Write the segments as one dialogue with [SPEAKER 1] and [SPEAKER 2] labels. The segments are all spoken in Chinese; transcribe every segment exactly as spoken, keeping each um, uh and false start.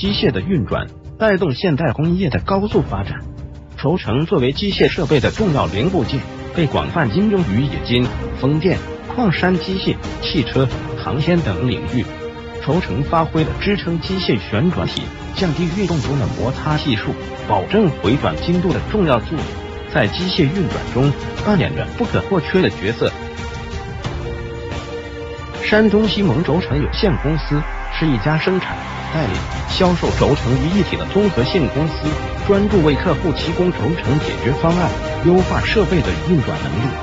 [SPEAKER 1] 机械的运转，带动现代工业的高速发展。轴承作为机械设备的重要零部件，被广泛应用于冶金、风电、矿山机械、汽车、航天等领域。轴承发挥了支撑机械旋转体、降低运动中的摩擦系数、保证回转精度的重要作用，在机械运转中扮演着不可或缺的角色。山东西蒙轴承有限公司是一家生产、代理、销售轴承于一体的综合性公司，专注为客户提供轴承解决方案，优化设备的运转能力。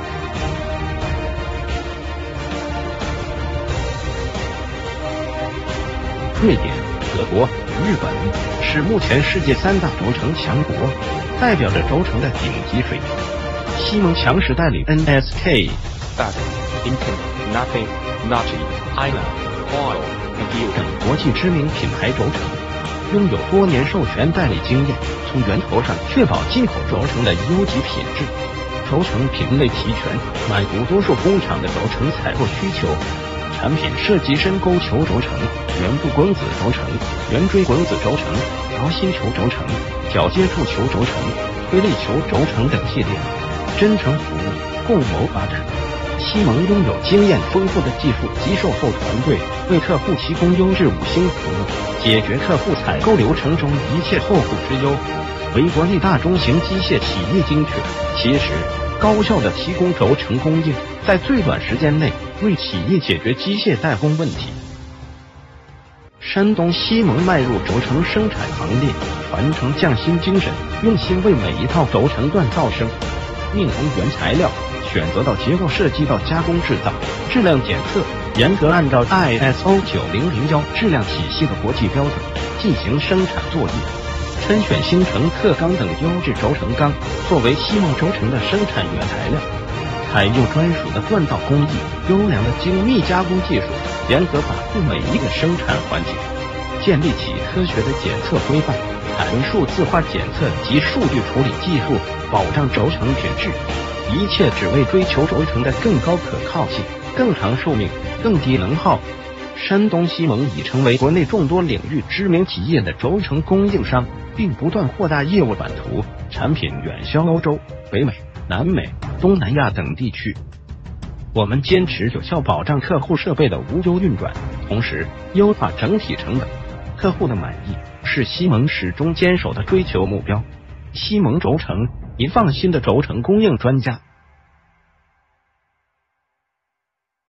[SPEAKER 1] 瑞典、德国、日本是目前世界三大轴承强国，代表着轴承的顶级水平。西蒙强势代理 N S K、
[SPEAKER 2] 大等、Inken、Nothing、Nachi、Island、Oil、
[SPEAKER 1] 等国际知名品牌轴承，拥有多年授权代理经验，从源头上确保进口轴承的优级品质。轴承品类齐全，满足多数工厂的轴承采购需求。产品涉及深沟球轴承、圆柱滚子轴承、圆锥滚子轴承、轴心球轴承、角接触球轴承、推力球轴承等系列，真诚服务，共谋发展。西蒙拥有经验丰富的技术及售后团队，为客户提供优质五星服务，解决客户采购流程中一切后顾之忧，为国内大中型机械企业精确、及时、高效的提供轴承供应，在最短时间内为企业解决机械代工问题。山东西蒙迈入轴承生产行列，传承匠心精神，用心为每一套轴承锻造生，命从原材料选择到结构设计到加工制造，质量检测严格按照 I S O 九零零一质量体系的国际标准进行生产作业，甄选星城、特钢等优质轴承钢作为西蒙轴承的生产原材料，采用专属的锻造工艺、优良的精密加工技术，严格把控每一个生产环节，建立起科学的检测规范，采用数字化检测及数据处理技术，保障轴承品质。一切只为追求轴承的更高可靠性、更长寿命、更低能耗。山东西蒙已成为国内众多领域知名企业的轴承供应商，并不断扩大业务版图，产品远销欧洲、北美、南美、东南亚等地区。我们坚持有效保障客户设备的无忧运转，同时优化整体成本。客户的满意是西蒙始终坚守的追求目标。西蒙轴承，您放心的轴承供应专家。